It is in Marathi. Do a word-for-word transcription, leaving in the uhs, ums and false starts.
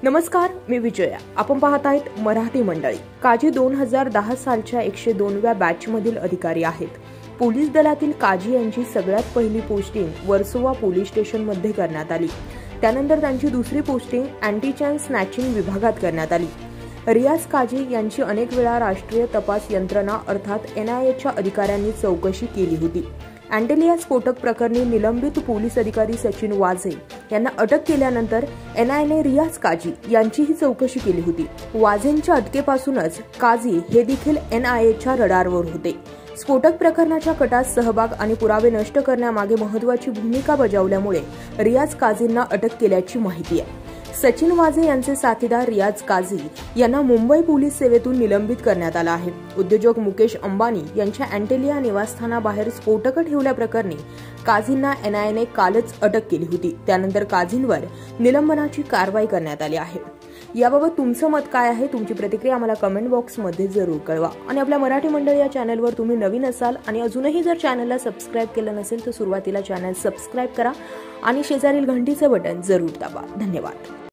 नमस्कार, मी विजया. आपण पाहत आहेत मराठी मंडळी. काजी दोन हजार दहा सालच्या एकशे दोनव्या बॅच मधील अधिकारी आहेत. पोलीस दलातील काजी यांची सगळ्यात पहिली पोस्टिंग वर्सोवा पोलीस स्टेशन मध्ये करण्यात आली. त्यानंतर त्यांची दुसरी पोस्टिंग अँटी चेन स्नॅचिंग विभागात करण्यात आली. रियाज काजी यांची अनेक वेळा राष्ट्रीय तपास यंत्रणा अर्थात एन आय एच्या अधिकाऱ्यांनी चौकशी केली होती. अँटेलिया स्फोटक प्रकरणी निलंबित पोलीस अधिकारी सचिन वाझे यांना अटक केल्यानंतर एन आय एने रियाज काजी यांचीही चौकशी केली होती. वाझेंच्या अटकेपासूनच काजी हे देखील एन आय एच्या रडारवर होते. स्फोटक प्रकरणाच्या कटात सहभाग आणि पुरावे नष्ट करण्यामागे महत्त्वाची भूमिका बजावल्यामुळे रियाज काजींना अटक केल्याची माहिती आहे. सचिन वाझे यांचे साथीदार रियाज काजी यांना मुंबई पोलीस सेवेतून निलंबित करण्यात आलं आहे. उद्योजक मुकेश अंबानी यांच्या अँटेलिया निवासस्थानाबाहेर स्फोटक ठेवल्याप्रकरणी काजींना एन आय एने कालच अटक केली होती. त्यानंतर काजींवर निलंबनाची कारवाई करण्यात आली आहे. याबाबत तुमचं मत काय आहे? तुमची प्रतिक्रिया आम्हाला कमेंट बॉक्समध्ये जरूर कळवा. आणि आपल्या मराठी मंडळ या चॅनलवर तुम्ही नवीन असाल आणि अजूनही जर चॅनलला सबस्क्राईब केलं नसेल तर सुरुवातीला चॅनल सबस्क्राईब करा आणि शेजारील घंटीचे बटन जरूर दाबा. धन्यवाद.